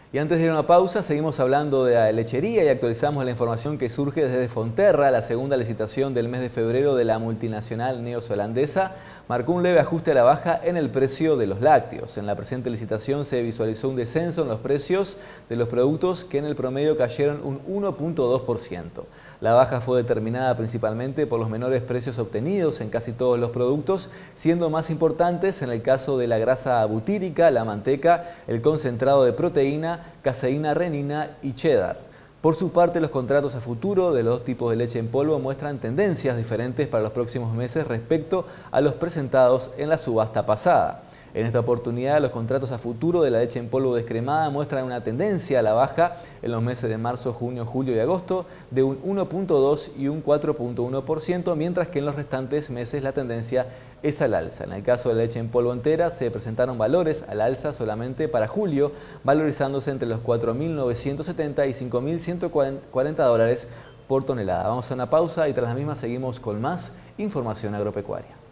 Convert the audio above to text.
Y antes de ir a una pausa, seguimos hablando de la lechería y actualizamos la información que surge desde Fonterra. La segunda licitación del mes de febrero de la multinacional neozelandesa marcó un leve ajuste a la baja en el precio de los lácteos. En la presente licitación se visualizó un descenso en los precios de los productos que en el promedio cayeron un 1,2%. La baja fue determinada principalmente por los menores precios obtenidos en casi todos los productos, siendo más importantes en el caso de la grasa butírica, la manteca, el concentrado de proteína, caseína, renina y cheddar. Por su parte, los contratos a futuro de los dos tipos de leche en polvo muestran tendencias diferentes para los próximos meses respecto a los presentados en la subasta pasada. En esta oportunidad, los contratos a futuro de la leche en polvo descremada muestran una tendencia a la baja en los meses de marzo, junio, julio y agosto de un 1,2 y un 4,1%, mientras que en los restantes meses la tendencia es al alza. En el caso de la leche en polvo entera, se presentaron valores al alza solamente para julio, valorizándose entre los 4.970 y 5.140 dólares por tonelada. Vamos a una pausa y tras la misma seguimos con más información agropecuaria.